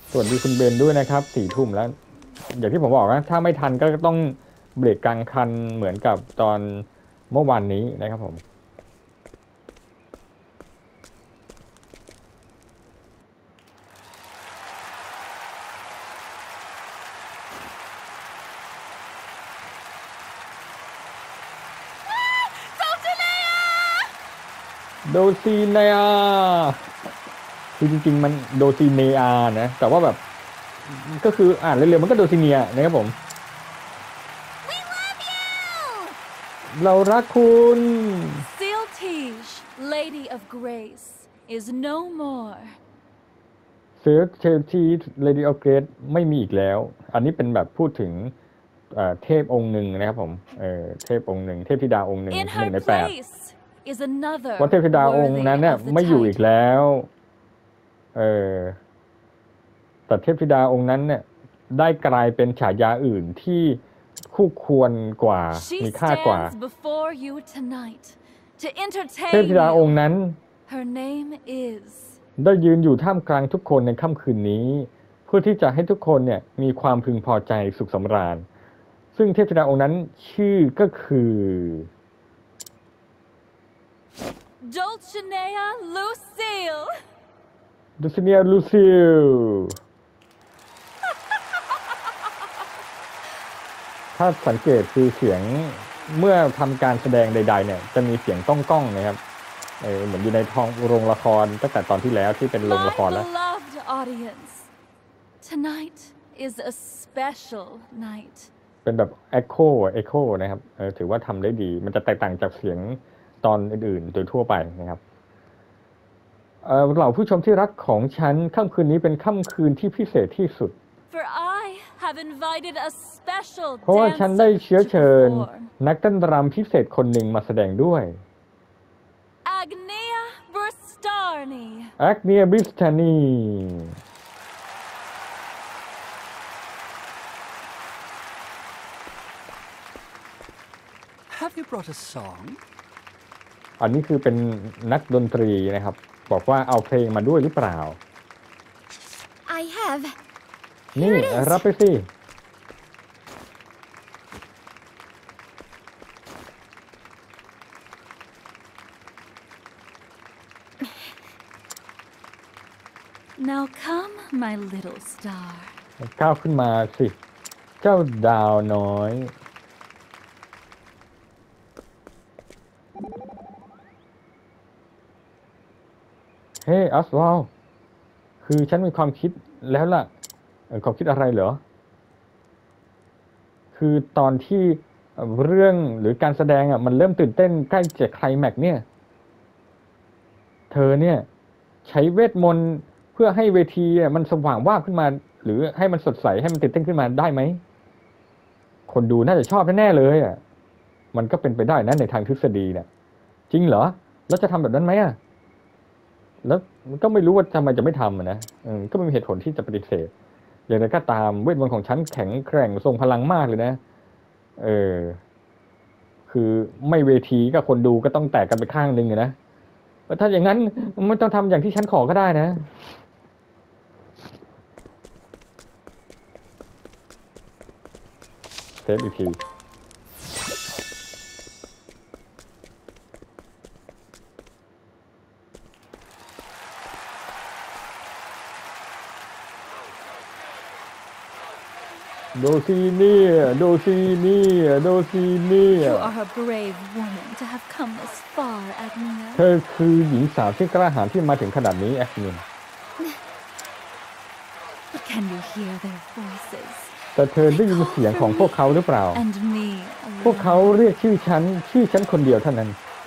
สวัสดีคุณเบนด้วยนะครับ4 ทุ่มแล้วอย่างที่ผมบอกนะถ้าไม่ทันก็ต้องเบรกกลางคันเหมือนกับตอนเมื่อวานนี้นะครับผมโดซีเนียคือจริงๆมันโดซีเนียนะแต่ว่าแบบก็คืออ่านเร็วๆมันก็โดซีเนียนะครับผม We love you! เรารักคุณ Siltige, Lady of Grace, is no more. เซลเชลทีเลดี้ออฟเกรดไม่มีอีกแล้วอันนี้เป็นแบบพูดถึงเทพองค์หนึ่งนะครับผมเทพองค์หนึ่งเทพธิดาองค์หนึ่ง In หนึ่ her งใน8 place is another ว่าเทพธิดาองค์นั้น worthy เนี่ย of the ไม่อยู่อีก title. แล้วเออแต่เทพธิดาองค์นั้นเนี่ยได้กลายเป็นฉายาอื่นที่คู่ควรกว่า She มีค่ากว่า stands before you tonight to เทพ entertain ธิดาองค์ you. นั้น Her name is ได้ยืนอยู่ท่ามกลางทุกคนในค่ำคืนนี้ เพื่อที่จะให้ทุกคนเนี่ยมีความพึงพอใจสุขสำราญซึ่งเทพธิดาองค์นั้นชื่อก็คือ Dulcinea Lucille. ดูซิเนียลูซิลถ้าสังเกตคือเสียงเมื่อทำการแสดงใดๆเนี่ยจะมีเสียงก้องๆนะครับเหมือนอยู่ในท้องโรงละครตั้งแต่ตอนที่แล้วที่เป็นโรงละคร My แล้ว beloved audience, tonight is a special night. เป็นแบบเอ็โคนะครับถือว่าทำได้ดีมันจะแตกต่างจากเสียงตอนอื่นๆโดยทั่วไปนะครับเหล่าผู้ชมที่รักของฉันค่ำคืนนี้เป็นค่ำคืนที่พิเศษที่สุด For I have invited a special เพราะว่าฉันได้ dancer เชื้อ to เชิญ perform. นักเต้นรำพิเศษคนหนึ่งมาแสดงด้วย Agnea Bristani. แอกเนียบริสตานี Have you brought a song? อันนี้คือเป็นนักดนตรีนะครับบอกว่าเอาเพลงมาด้วยหรือเปล่า I have. นี่ Here it is. รับไปสิ Now come, my little star. ก้าวขึ้นมาสิ เจ้าดาวน้อย เฮ้ออสวาลคือฉันมีความคิดแล้วล่ะความคิดอะไรเหรอ คือตอนที่เรื่องหรือการแสดงมันเริ่มตื่นเต้นใกล้จะไคลแม็กซ์เนี่ย เธอเนี่ยใช้เวทมนต์เพื่อให้เวทีมันสว่างวาบขึ้นมา หรือให้มันสดใสให้มันตื่นเต้นขึ้นมาได้ไหม คนดูน่าจะชอบแน่ๆเลยอ่ะ มันก็เป็นไปได้นะในทางทฤษฎีเนี่ย จริงเหรอ แล้วจะทำแบบนั้นไหมอ่ะ แล้วก็ไม่รู้ว่าทำไมจะไม่ทำนะก็ไม่มีเหตุผลที่จะปฏิเสธ อย่างไรก็ตามเวทมนต์ของฉันแข็งแกร่งทรงพลังมากเลยนะ คือไม่เวทีก็คนดูก็ต้องแตกกันไปข้างหนึ่งนะถ้าอย่างนั้นไม่ต้องทำอย่างที่ฉันขอก็ได้นะเซฟอีกที โดซีเนียโดซีเนียโดซีเนีย You are a brave woman to have come this far, เธ Agnea. อคือหญิงสาวที่กล้าหาญที่มาถึงขนาดนี้แอคเนีย But can you hear their voices? แต่เธอได้ยินเสียงของพวกเขาหรือเปล่า And me พวกเขา alone. เรียกชื่อฉันคนเดียวเท่านั้น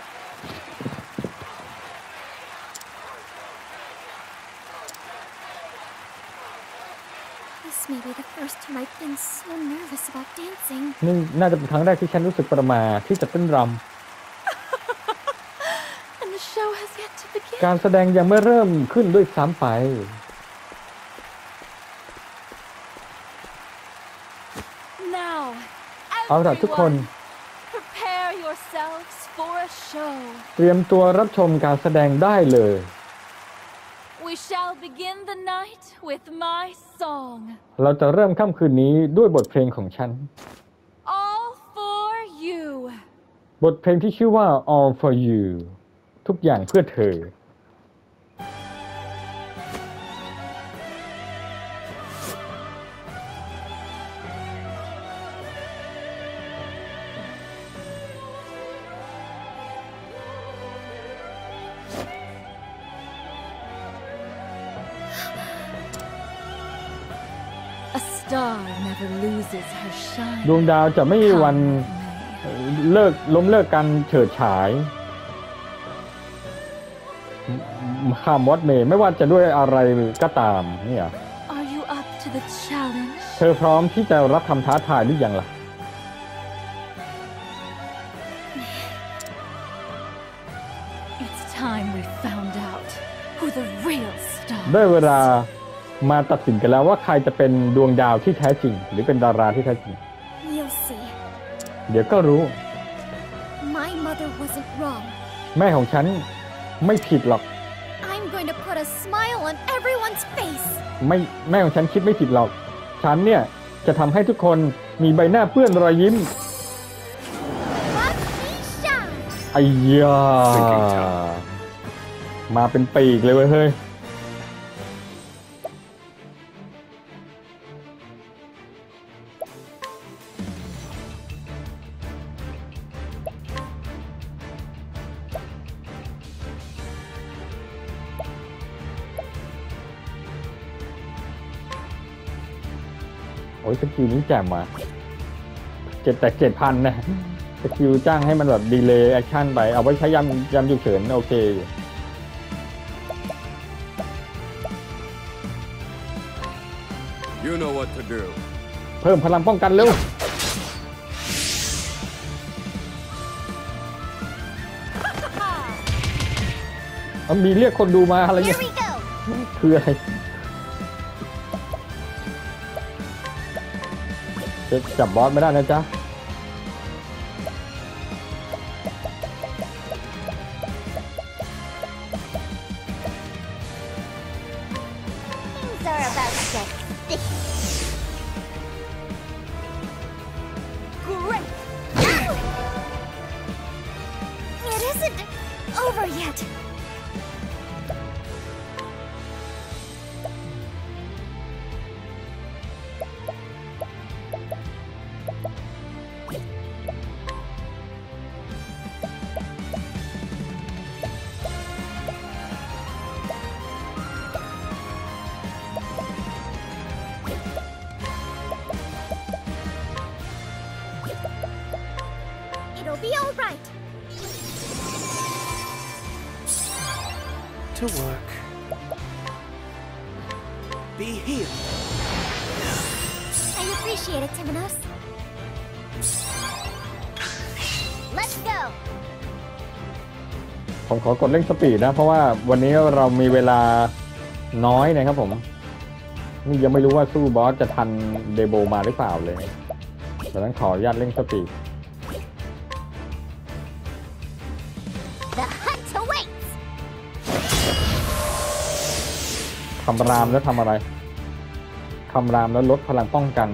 This may be the first time I've been so nervous about dancing. นี่น่าจะเป็นครั้งแรกที่ฉันรู้สึกประหม่าที่จะเต้นร And the show has yet to ำ begin. การแสดงยังไม่เริ่มขึ้นด้วยซ้ำไป Now, เอาล่ะทุกคน everyone, prepare yourselves for a show. เตรียมตัวรับชมการแสดงได้เลย We We shall begin the night with my song. เราจะเริ่มค่ำคืนนี้ด้วยบทเพลงของฉัน All for you. บทเพลงที่ชื่อว่า All for You ทุกอย่างเพื่อเธอ A star never loses her shine. ดวงดาวจะไม่มีวัน Come what may. ล้มเลิกการเฉิดฉายข้ามวัดเมย์ไม่ว่าจะด้วยอะไรก็ตามเนี่ย Are you up to the challenge? เธอพร้อมที่จะรับคำท้าทายหรือยังล่ะ It's time we found out who the real star ได้เว is. ลามาตัดสินกันแล้วว่าใครจะเป็นดวงดาวที่แท้จริง หรือเป็นดาราที่แท้จริง You'll see. เดี๋ยวก็รู้ My mother wasn't wrong. แม่ของฉันไม่ผิดหรอก I'm going to put a smile on everyone's face. ไม่แม่ของฉันคิดไม่ผิดหรอก ฉันเนี่ยจะทำให้ทุกคนมีใบหน้าเปื้อนรอยยิ้ม Watch me shine. ไอ้ยามาเป็นปีกเลยเว้ยเฮ้ย โอ้ยสกิลนี้แจ่มว่ะ7,000นะสกิลจ้างให้มันแบบดีเลย์แอคชั่นไปเอาไว้ใช้ยำฉุกเฉินโอเคอยู่ You know what to do. เพิ่มพลังป้องกันเร็วมีเรียกคนดูมาอะไร Here เนี่ย we go. คืออะไรจะจับบอสไม่ได้นะจ๊ะ Things are about to get sticky. Great! It isn't over yet. It'll be all right. To work. Be healed. I appreciate it, Timonos. Let's go. ผมขอกดเร่งสปีดนะ เพราะว่าวันนี้เรามีเวลาน้อยนะครับผม นี่ยังไม่รู้ว่าสู้บอสจะทันเดโบมาหรือเปล่าเลยดังนั้นขออนุญาตเร่งสปีด The hunt awaits. คำรามแล้วทำอะไรคำรามแล้วลดพลังป้องกัน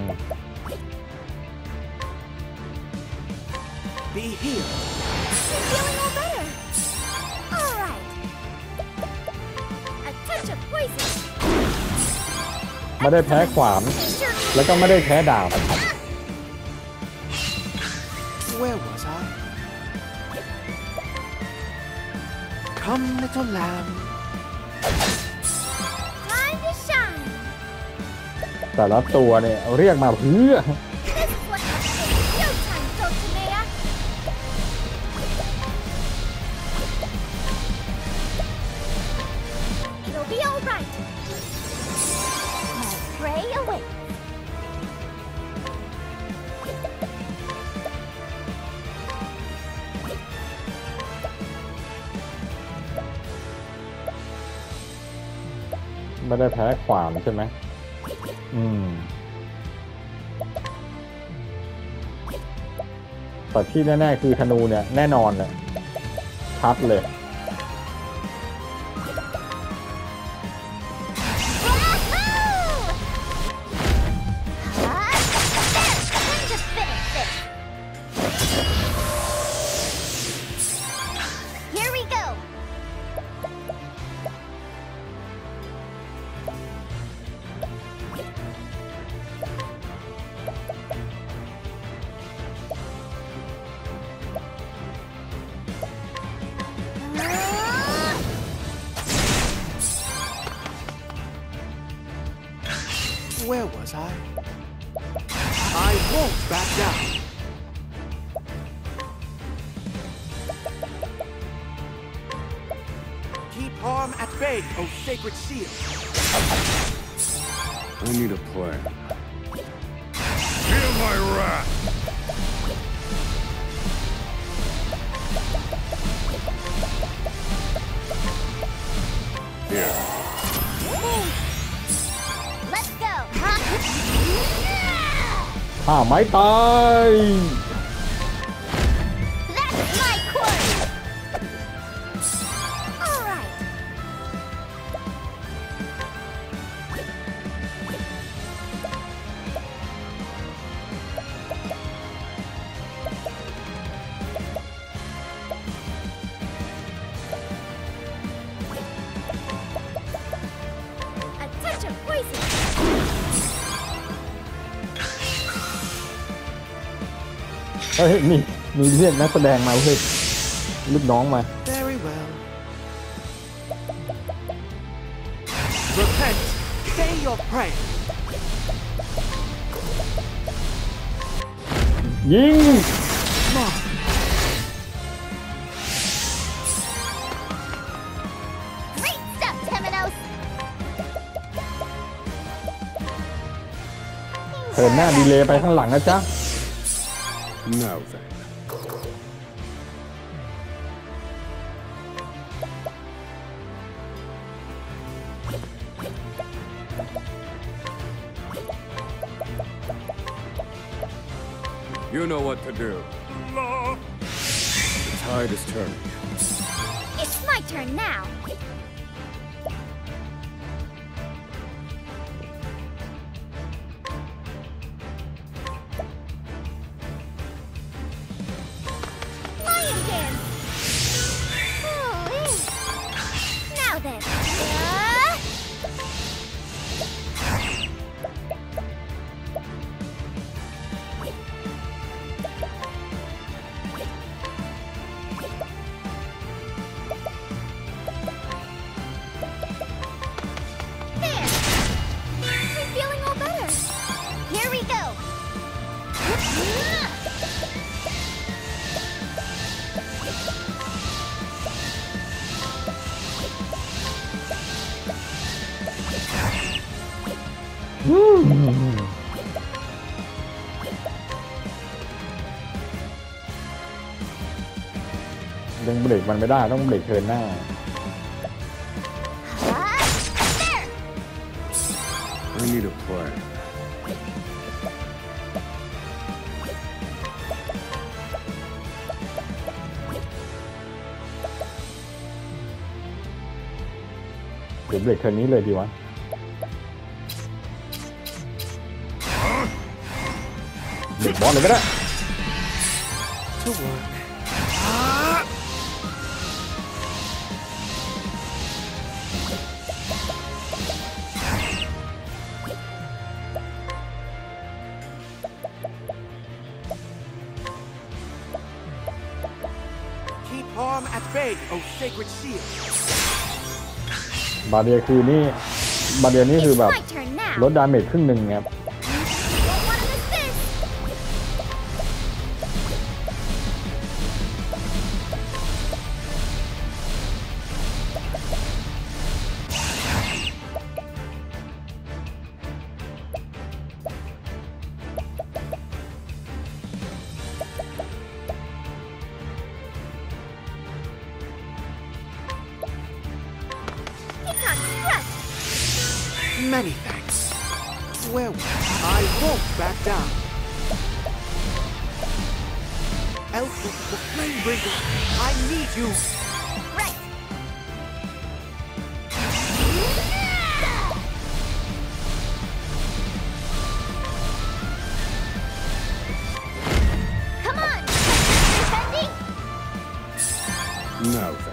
Be healed. You're feeling all better. All right. A touch of poison. ไม่ได้แพ้ขวาน Sure. แล้วก็ไม่ได้แพ้ดาบ Where was I? Come, little lamb. Time to shine. แต่ละตัวเนี่ยเรียกมาเพื่อ This is what happens. Showtime, Dulcinea. It'll be all right. My prey awaits. ไม่ได้แพ้ขวานใช่ไหมแต่ที่แน่ๆคือธนูเนี่ยแน่นอนเลยชัดเลย Where was I? I won't back down. Keep harm at bay, O sacred seal. I need a plan. Feel my wrath! Here. Let's go. ไม้ตาย That's my quarry. All right. A touch of poison. เฮ้ยนี่มีเรียกนักแสดงมาเว้ยลูกน้องมา Very well. Repent. Say your prayer. ยิง Come on. Great stuff, Temenos. เถินหน้าดีเลย์ไปข้างหลังนะจ๊ะ Now then. You know what to do. The tide is turning. It's my turn now. Lion dance. Ooh-wee. Now then. There. I'm feeling all better. Here we go. Ừ. ยังเบรกมันไม่ได้ต้องเบรกเทิร์นหน้า There. I need a plan. เดี๋ยวเบรกเทิร์นนี้เลยดีวะ เบรกบอสเลยก็ได้ To work. Keep harm at bay, O sacred seal. บาเดียคือนี่ บาเดียนี่คือ It's แบบ my turn now. ลดดาเมจครึ่งหนึ่งครับ Don't want to miss this. Peacock strut. Many thanks. Where was I? I won't back down. Elf the Flamebringer, I need you. Right. Come on, defending. Now then.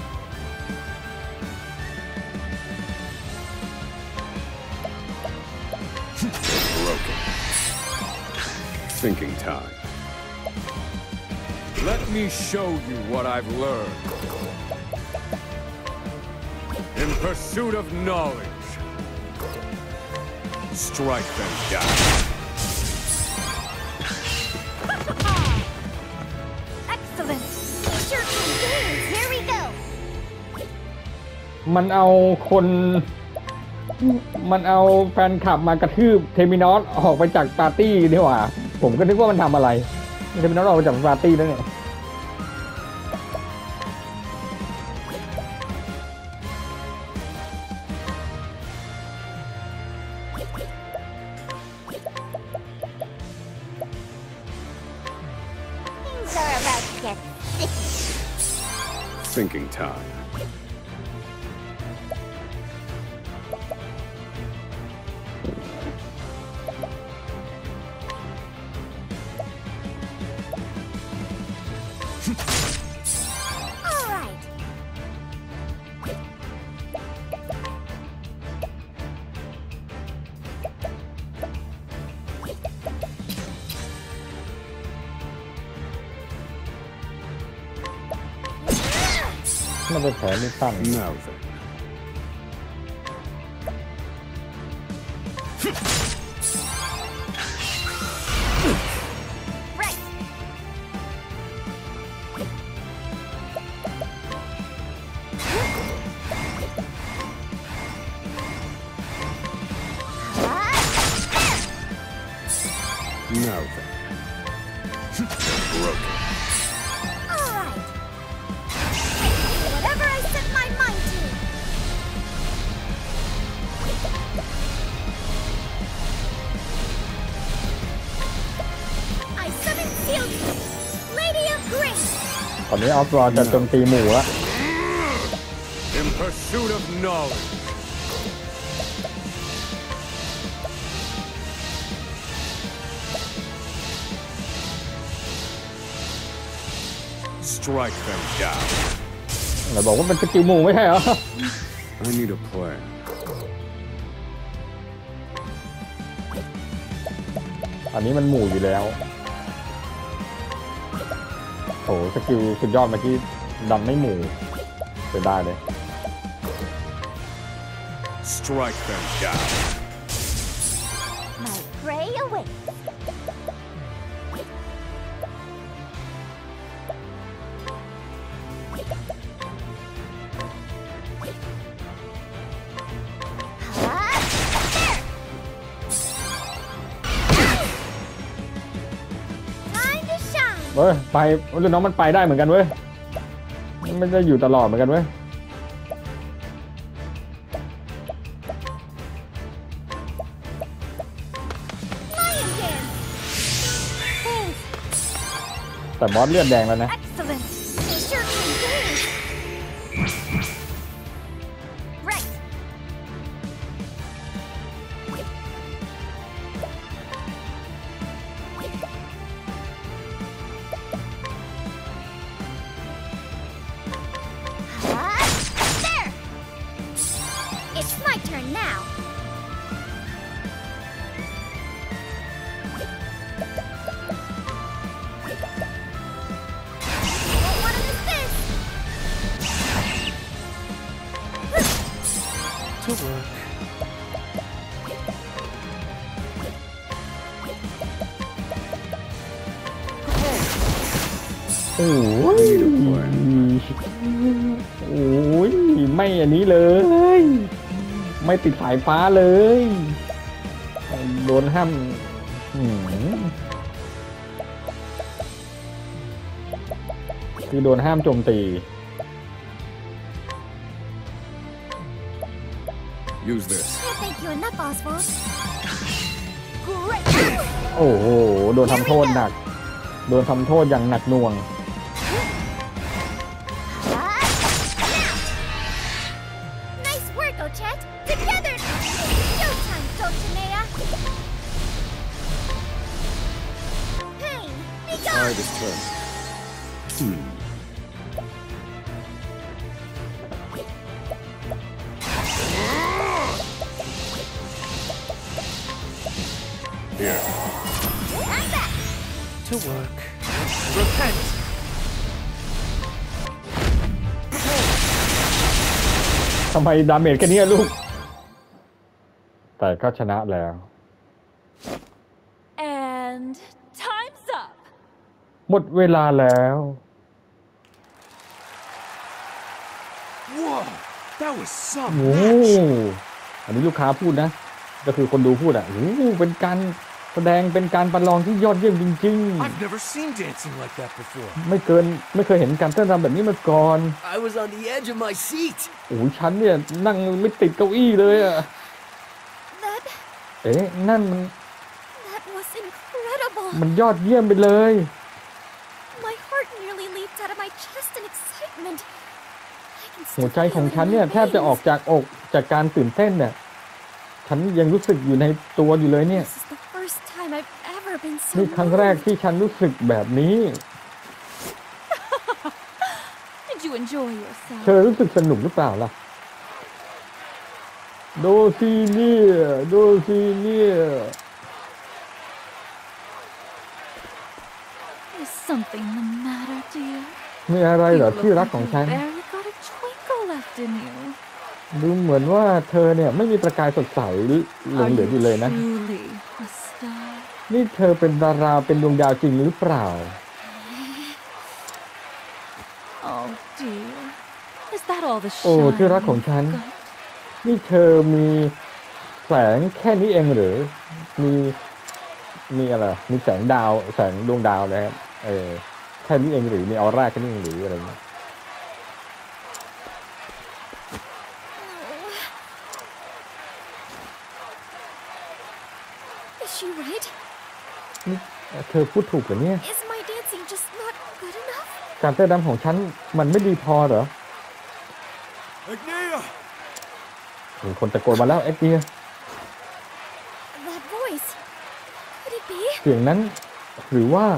Broken. Thinking time. Let me show you what I've learned. In pursuit of knowledge. Strike them down. Excellent. Sure can dance. Here we go. มันเอาแฟนคลับมากระทืบเทมินอสออกไปจากปาร์ตี้นี่หว่าผมก็นึกว่ามันทำอะไรเทมินอสออกไปจากปาร์ตี้แล้วเนี่ย Things are about to get sticky. Thinking time. All right. มันเป็นแผลไม่สั้น Now then. Right. Now then. Broken. All right. Whatever I set my mind to. I summon Sealed Lady of Grace. ตอนนี้ออฟรอจะโจมตีหมู่แล้ว In pursuit of knowledge. Strike them down. เราบอกว่าเป็นสกิลหมู่ไม่ใช่เหรอ I need a plan. อันนี้มันหมู่อยู่แล้วโหสกิลสุดยอดเมื่อกี้ดันไม่หมู่จะได้เลย Strike them down. My prey awaits. Time to shine. เว้ยไปรุ่นน้องมันไปได้เหมือนกันเว้ยมันไม่ได้อยู่ตลอดเหมือนกันเว้ย Lion dance. Thanks. แต่บอสเลือดแดงแล้วนะ Excellent. They sure can dance. Right. There. It's my turn now. Don't want to miss this. To work. โอ้ยโอ้ยไม่อันนี้เลย ไม่ติดสายฟ้าเลย โดนห้ามคือโดนห้ามโจมตี Use this. Can't thank you enough, Oswald. Great. โอ้โห โดนทำโทษหนัก โดนทำโทษอย่างหนักหน่วง Nice work, Ochette. Together. Showtime, Dulcinea. Pain, be Try gone. this turn. Here. And back. To work. Repent. ทำไมดาเมจแค่นี้อะลูก แต่ก็ชนะแล้ว And time's up. หมดเวลาแล้ว Whoa, that was โอ้ some match. อันนี้ลูกค้าพูดนะ ก็คือคนดูพูดอ่ะโอ้เป็นการแสดงเป็นการประลองที่ยอดเยี่ยมจริง I've never seen dancing like that before. ๆ ไม่เคยเห็นการเต้นรำแบบนี้มาก่อน I was on the edge of my seat. โอ้ฉันเนี่ยนั่งไม่ติดเก้าอี้เลยอ่ะ That เอ๊ะนั่นมัน was incredible. มันยอดเยี่ยมไปเลย My heart nearly leaped out of my chest in excitement. I can หัว still ใจ feel ของ it in ฉัน my เนี่ยแทบจะออก veins. จากอกจากการตื่นเต้นเนี่ยฉันยังรู้สึกอยู่ในตัวอยู่เลยเนี่ย This is the first time I've ever been so นี่ครั้งแรก moved. ที่ฉันรู้สึกแบบนี้ Did you enjoy yourself? เธอรู้สึกสนุกหรือเปล่าล่ะดูสิเนี่ยดูสิเนี่ย Is something the matter, dear? มีอะไร You เหรอ look ที่รัก like ของ you ฉัน barely got a twinkle left in you. ดูเหมือนว่าเธอเนี่ยไม่มีประกายสดใสหลง Are เหลือ you อยู่เลยนะ truly a star? นี่เธอเป็นดาราเป็นดวงดาวจริงหรือเปล่า Oh dear. Is that all the โอ้ shine ที่รักของฉัน you've got? นี่เธอมีแสงแค่นี้เองหรือมีอะไรมีแสงดาวแสงดวงดาวนะครับแค่นี้เองหรือมีออร่าแค่นี้เองหรืออะไรเงี้ย Is she right? นี่เธอพูดถูกเหรอเนี่ย Is my dancing just not good enough? การเต้นรำของฉันมันไม่ดีพอเหรอ Agnia! มีคนตะโกนมาแล้วเอ็กเดีย That voice. Could it be? เสียงนั้นหรือว่า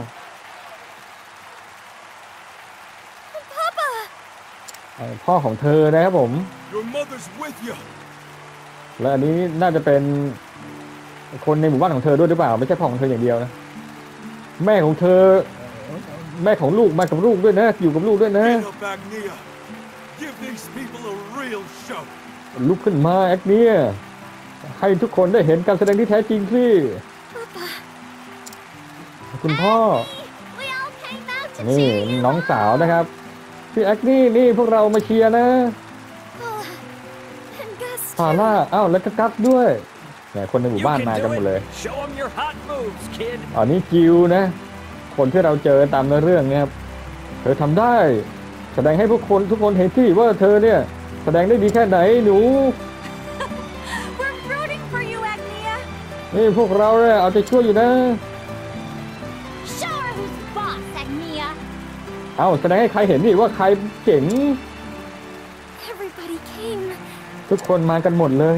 Papa! พ่อของเธอนะครับผม Your mother's with you. และอันนี้น่าจะเป็นคนในหมู่บ้านของเธอด้วยหรือเปล่าไม่ใช่พ่อของเธออย่างเดียวนะแม่ของเธอแม่ของลูกมากับลูกด้วยนะอยู่กับลูกด้วยนะ Get up, Agnia. Give these people a real show. ลุกขึ้นมาแอคเนี่ยให้ทุกคนได้เห็นการแสดงที่แท้จริงสิ Papa! คุณพ่อ We all came out to นี่ cheer you น้องสาวนะครับพี่แอคนี่พวกเรามาเชียร์นะ Paula and Gus พาล่าอ้าวแล้วก็กัสด้วยเนี่ยคนในหมู่บ้านมากันหมดเลย Show them your hot moves, kid. อันนี้จิวนะ คนที่เราเจอตามในเรื่องเนี่ยครับเธอทำได้ แสดงให้ทุกคนเห็นที่ว่าเธอเนี่ยแสดงได้ดีแค่ไหนหนู We're rooting for you, Agnia. นี่พวกเราเนี่ยเอาใจช่วยอยู่นะ Show her who's boss, Agnia! เอาแสดงให้ใครเห็นนี่ว่าใครเจ๋ง Everybody came. ทุกคนมากันหมดเลย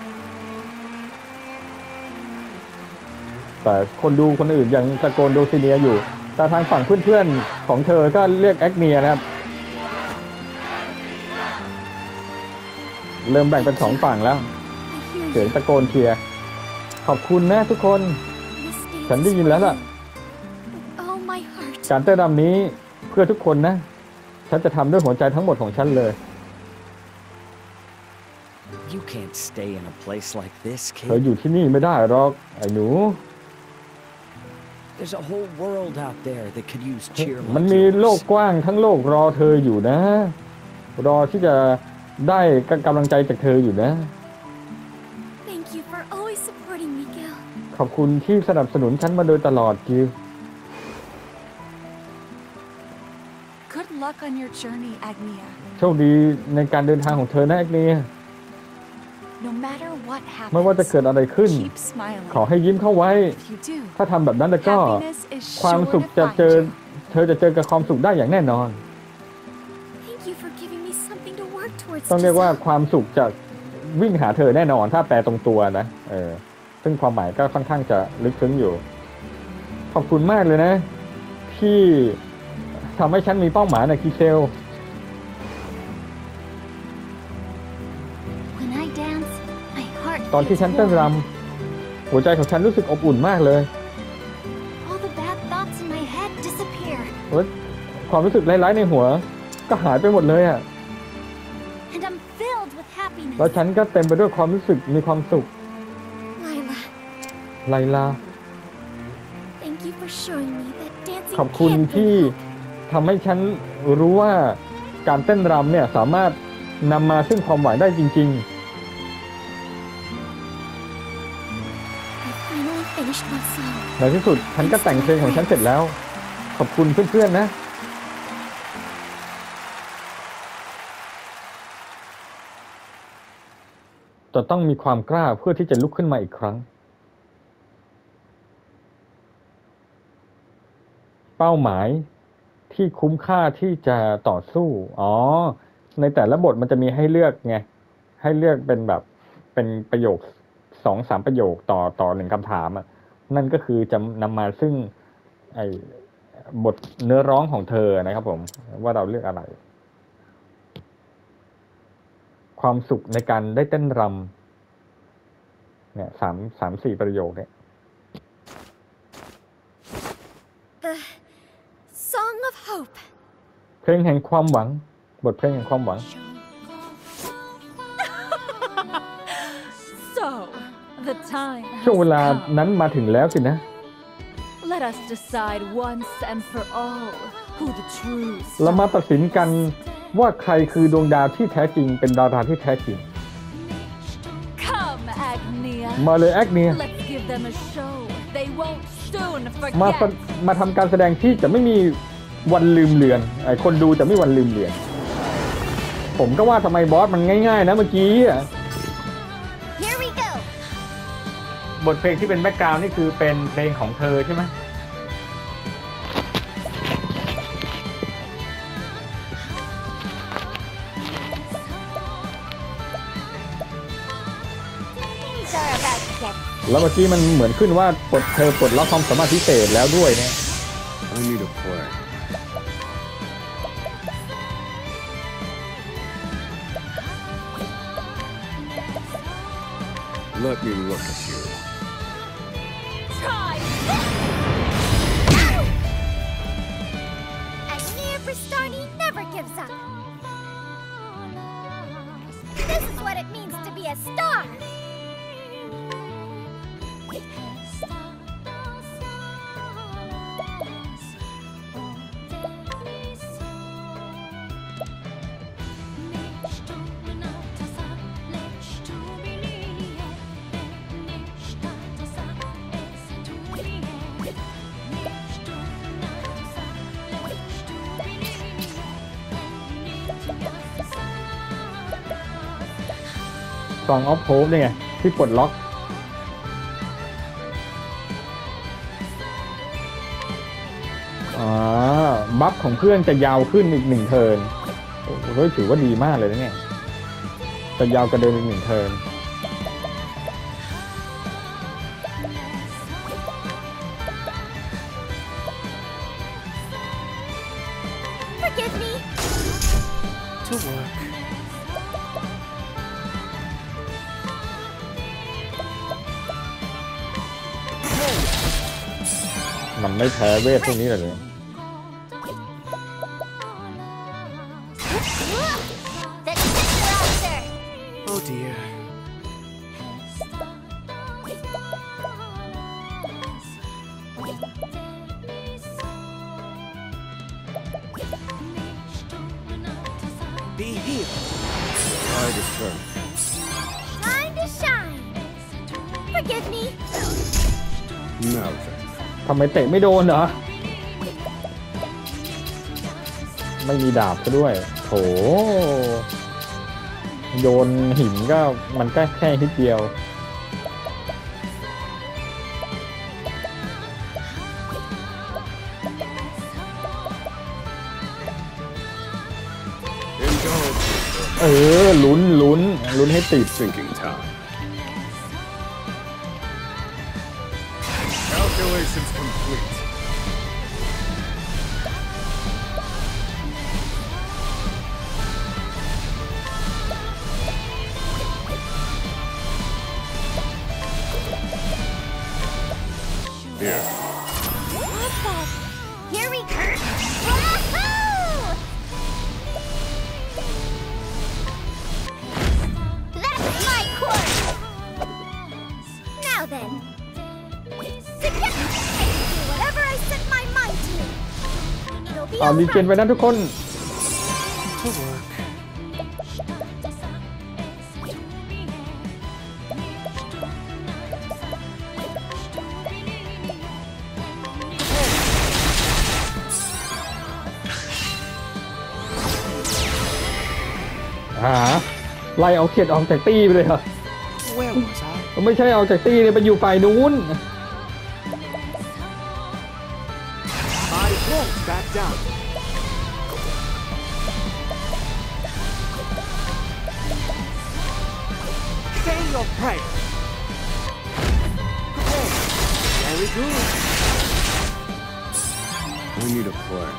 แต่คนดูคนอื่นยังตะโกนโดซิเนียอยู่ แต่ทางฝั่งเพื่อนๆของเธอก็เรียกแอคเนียนะครับ เริ่มแบ่งเป็นสองฝั่งแล้ว I hear เสียง you. ตะโกนเชียร์ขอบคุณนะทุกคน This dance ฉันได้ยินแล้วล่ะ with all my heart. การเต้นรำนี้เพื่อทุกคนนะ ฉันจะทำด้วยหัวใจทั้งหมดของฉันเลย You can't stay in a place like this, เธอ kid. อยู่ที่นี่ไม่ได้หรอกไอ้หนู There's a whole world out there that could use cheer มัน like มีโลก yours. กว้างทั้งโลกรอเธออยู่นะ รอที่จะได้กำลังใจจากเธออยู่นะ Thank you for always supporting me, Gil. ขอบคุณที่สนับสนุนฉันมาโดยตลอดกิว Good luck on your journey, Agnia. โชคดีในการเดินทางของเธอนะแอคเนีย No matter what ไม่ว่าจะ happens, เกิดอะไรขึ้น keep smiling. ขอให้ยิ้มเข้าไว้ If you do, ถ้าทำแบบนั้นแล้วก็ happiness is ความ sure สุข to จะ find เจอ you. เธอจะเจอกับความสุขได้อย่างแน่นอน Thank you for giving me something to work towards. ต้องเรียกว่า Giselle. ความสุขจะวิ่งหาเธอแน่นอน ถ้าแปลตรงตัวนะซึ่งความหมายก็ค่อนข้างจะลึกซึ้งอยู่ ขอบคุณมากเลยนะ ที่ทำให้ฉันมีเป้าหมายนะคิเซล When I dance, my heart ตอนที่ feels ฉันเต้นร warm. ำหัวใจของฉันรู้สึกอบอุ่นมากเลย All the bad thoughts in my head disappear, ความรู้สึกร้ายๆในหัว ก็หายไปหมดเลยอ่ะ and I'm filled with happiness. แล้วฉันก็เต็มไปด้วยความรู้สึกมีความสุข Lila, ไลลา Thank you for showing me that dancing ขอบคุณ can ที่ bring hope. ทำให้ฉันรู้ว่าการเต้นรำเนี่ยสามารถนำมาซึ่งความหวังได้จริง I finally finished my song. ๆ ในที่สุดฉันก็แต่งเพลงของฉันเสร็จแล้ว ขอบคุณเพื่อนๆนะ จะต้องมีความกล้าเพื่อที่จะลุกขึ้นมาอีกครั้ง เป้าหมายที่คุ้มค่าที่จะต่อสู้ อ๋อ ในแต่ละบทมันจะมีให้เลือกไง ให้เลือกเป็นแบบเป็นประโยค2-3ประโยคต่อ1คำถามอ่ะ นั่นก็คือจะนำมาซึ่งไอ้บทเนื้อร้องของเธอนะครับผม ว่าเราเลือกอะไร ความสุขในการได้เต้นรำเนี่ย3-4ประโยคเนี่ย The Song of Hope. เพลงแห่งความหวัง บทเพลงแห่งความหวัง So, the time ช่วงเวลา has come. นั้นมาถึงแล้วสินะ Let us decide once and for all who the true เรามา star ตัดสินกันว่าใครคือดวงดาวที่แท้จริง เป็นดาราที่แท้จริง Come, Agnia. มาเลยแอคเนีย Let's give them a show they won't soon มา forget. มาทำการแสดงที่จะไม่มีวันลืมเลือนไอ้คนดูจะไม่มีวันลืมเลือน ผมก็ว่าทำไมบอสมันง่ายๆนะเมื่อกี้อะ Here we go. บทเพลงที่เป็นแบ็กกราวน์นี่คือเป็นเพลงของเธอใช่ไหม Things are about to get แล้วเมื่อกี้มันเหมือนขึ้นว่าเธอปลดล็อกความสามารถพิเศษแล้วด้วยเนี่ย I need a play. Let me look at you. Try. Agnia Bristani never gives up. This is what it means to be a star. ซองออฟโฮปเนี่ยไงที่ปลดล็อกบัฟของเพื่อนจะยาวขึ้นอีก1เทิร์นโอ้โหถือว่าดีมากเลยนะเนี่ยจะยาวกระเดินอีก1เทิร์น Forgive me. To work. มันไม่แพ้เวทพวกนี้เลย The sister officer. Oh dear. Be healed. I determine. Time to shine. Forgive me. Now then. ทำไมเตะไม่โดนเหรอ ไม่มีดาบซะด้วยโถโยนหินก็มันก็แค่นิดเดียว Indulge ลุ้นให้ติด thinking time. Calculations complete. Here. What's that? Here we go. Wahoo! That's my course. Now then. will be เอารีเจน alright. ไปนะทุกคน To work. ไล่เอาเขียดออกจากตี้ไปเลยเหรอ Where was I? ไม่ใช่เอาจากตี้เนี่ยไปอยู่ฝ่ายนู้น I won't back down. Say your prayer. Okay. Very good. We need a plan.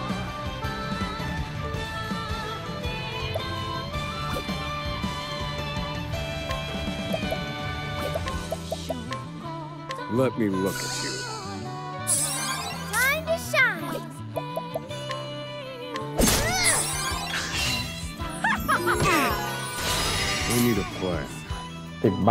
Let me look at you. Time to shine. We need a plan. ติดใบ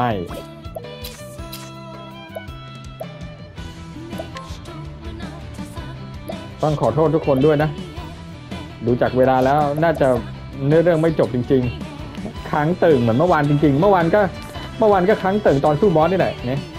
ต้องขอโทษทุกคนด้วยนะ ดูจากเวลาแล้วน่าจะเนื้อเรื่องไม่จบจริงๆค้างตึงเหมือนเมื่อวานจริงๆ เมื่อวานก็ค้างตึงตอนสู้บอสนี่แหละเนี่ย